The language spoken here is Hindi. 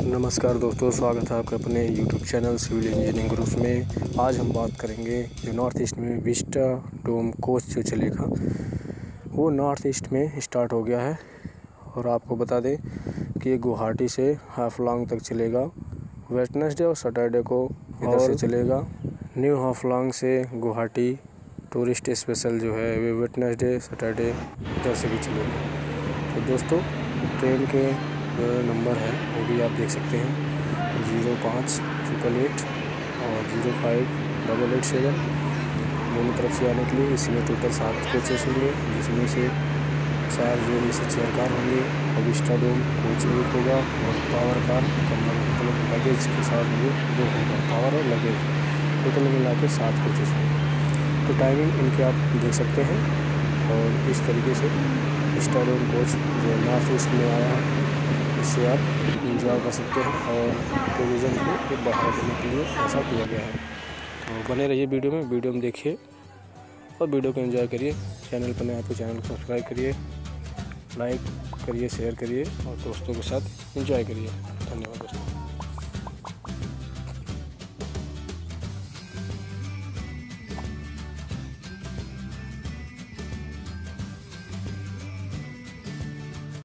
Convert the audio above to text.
नमस्कार दोस्तों, स्वागत है आपका अपने YouTube channel civil engineering group में। आज हम बात करेंगे जो नॉर्थ ईस्ट में विस्टा डोम कोच जो चलेगा वो नॉर्थ ईस्ट में स्टार्ट हो गया है। और आपको बता दें कि ये गुवाहाटी से हाफलॉन्ग तक चलेगा। वेडनेसडे और सैटरडे को इधर से चलेगा। न्यू हाफलॉन्ग से गुवाहाटी टूरिस्ट स्पेशल जो है वे वेडनेसडे सैटरडे इधर से भी चलेगा। तो दोस्तों, ट्रेन के नंबर है वो भी आप देख सकते हैं, 0588 और 0587 दोनों तरफ से आने के लिए। इसमें टोटल 7 कोचेस होंगे, जिसमें से 4 जोड़ी से चेयर कार होंगे और विस्टा डोम कोच 1 होगा और पावर कार मतलब लगेज के साथ वो 2 होगा। पावर और लगेज टोटल मिला के 7 कोचेस होंगे। तो टाइमिंग इनके आप देख सकते हैं। और इस तरीके से विस्टा डोम कोच जो नॉर्थ ईस्ट में आया है, इससे आप इंजॉय कर सकते हैं और टूरिज़्म को बढ़ावा देने के लिए ऐसा किया गया है। तो बने रहिए वीडियो में देखिए और वीडियो को एंजॉय करिए। चैनल पर नए आए तो चैनल को सब्सक्राइब करिए, लाइक करिए, शेयर करिए और दोस्तों के साथ एंजॉय करिए। धन्यवाद दोस्तों।